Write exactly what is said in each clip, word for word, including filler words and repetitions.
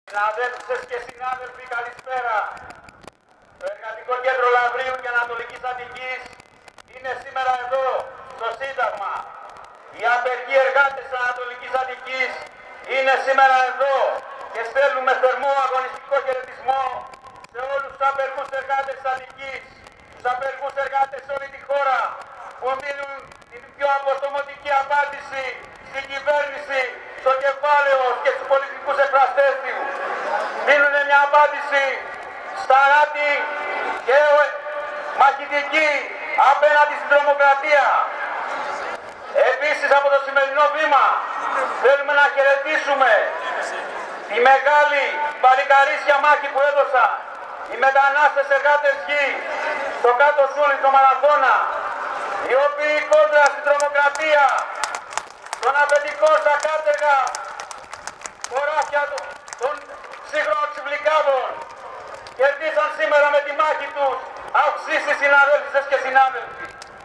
Συναδέλφισες και συνάδελφοι, καλησπέρα. Το Εργατικό Κέντρο Λαβρίου και Ανατολικής Αττικής είναι σήμερα εδώ, στο Σύνταγμα. Οι απεργοί εργάτες της Ανατολικής Αττικής είναι σήμερα εδώ και στέλνουμε θερμό αγωνιστικό χαιρετισμό σε όλους τους απεργούς εργάτες της Αττικής, τους απεργούς εργάτες σε όλη τη χώρα που δίνουν την πιο αποστομωτική απάντηση στην κυβέρνηση, στο κεφάλαιο και στους πολιτικούς εκφραστές του. Δίνουν μια απάντηση σταράτη και μαχητική απέναντι στην τρομοκρατία. Επίσης από το σημερινό βήμα θέλουμε να χαιρετήσουμε τη μεγάλη παλικαρίσια μάχη που έδωσαν οι μετανάστες εργάτες γη στο κάτω Σούλη, στο Μαραθώνα, οι οποίοι κόντρα στην τρομοκρατία, των αφεντικών στα κάτεργα χωράφια των σύγχρονων ξυφλικάδων, κερδίσαν σήμερα με τη μάχη τους αυξήσεις, συναδέλφισες και συνάδελφοι.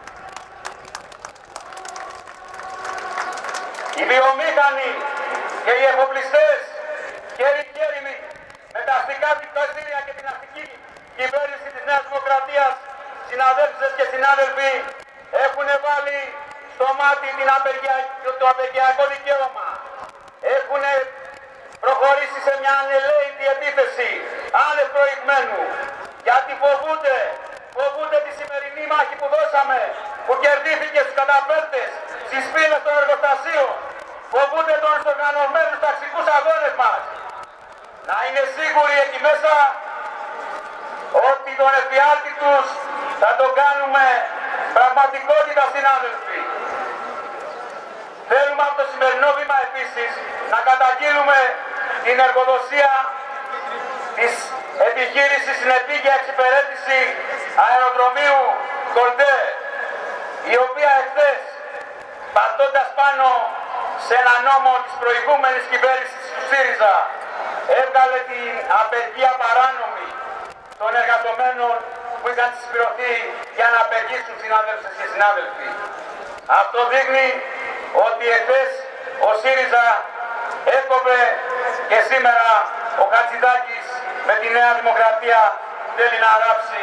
Οι βιομήχανοι και οι εφοπλιστές χέρι-χέρι με τα αστικά δικαστήρια και την αστική κυβέρνηση της Νέας Δημοκρατίας, συναδέλφισες και συνάδελφοι, έχουν βάλει στο μάτι την απεργία, το απεργιακό δικαίωμα. Έχουν προχωρήσει σε μια ανελαίητη επίθεση άνευ προηγμένου, γιατί φοβούνται, φοβούνται τη σημερινή μάχη που δώσαμε, που κερδίθηκε στους καταπέλτες, στις πύλες των εργοστασίων. Φοβούνται τους οργανωμένους ταξικούς αγώνες μας. Να είναι σίγουροι εκεί μέσα ότι τον εφιάλτη τους θα τον κάνουμε πραγματικότητα, συνάδελφοι. Θέλουμε από το σημερινό βήμα επίσης να καταγγείλουμε την εργοδοσία της επιχείρησης στην επίγεια εξυπηρέτηση αεροδρομίου Κολτέ, η οποία εχθές, πατώντας πάνω σε ένα νόμο της προηγούμενης κυβέρνησης του ΣΥΡΙΖΑ, έβγαλε την απεργία παράνομη των εργαζομένων που είχαν συσπηρωθεί για να απεργήσουν, συνάδελφες και συνάδελφοι. Αυτό δείχνει ότι εχθές ο ΣΥΡΙΖΑ έκοβε και σήμερα ο Χατζηδάκης με τη Νέα Δημοκρατία θέλει να γράψει.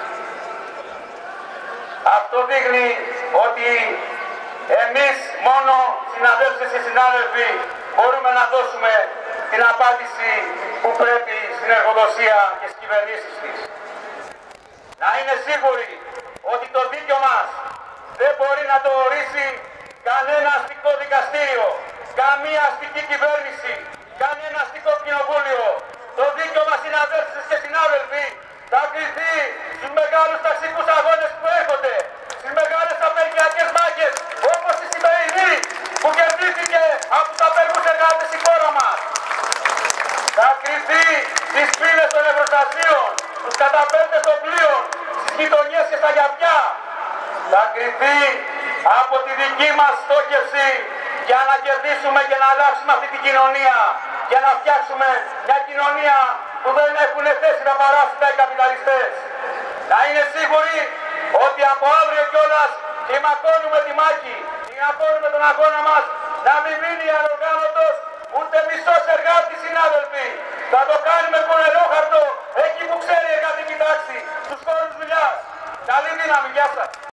Αυτό δείχνει ότι εμείς μόνο, συναδέλφες και συνάδελφοι, μπορούμε να δώσουμε την απάντηση που πρέπει στην εργοδοσία και στις κυβερνήσεις της. Να είναι σίγουροι ότι το δίκιο μας δεν μπορεί να το ορίσει κανένα αστικό δικαστήριο, καμία αστική κυβέρνηση, κανένα αστικό κοινοβούλιο. Το δίκιο μας, συναδέλφες και συνάδελφοι, θα κριθεί στους μεγάλους ταξικούς αγώνες που έρχονται, στις μεγάλες απεργιακές μάχες, όπως η σημερινή που κερδίθηκε από τους απεργούς εργάτες η χώρα μας. Θα κριθεί στις πύλες των εργοστασίων, στους καταπέλτες των πλοίων, στις γειτονιές και στα γιαπιά. Θα κριθεί από τη δική μας στόχευση για να κερδίσουμε και να αλλάξουμε αυτή την κοινωνία, για να φτιάξουμε μια κοινωνία που δεν έχουν θέση να παράσιτα οι καπιταλιστές. Να είναι σίγουροι ότι από αύριο κιόλας κλιμακώνουμε τη μάχη, κλιμακώνουμε τον αγώνα μας, να μην μείνει ανοργάνωτος ούτε μισός εργάτης, συνάδελφοι. Θα το κάνουμε κονελόχαρτο εκεί που ξέρει η εργατική τάξη, στους χώρους δουλειάς. Καλή δύναμη, γεια σας.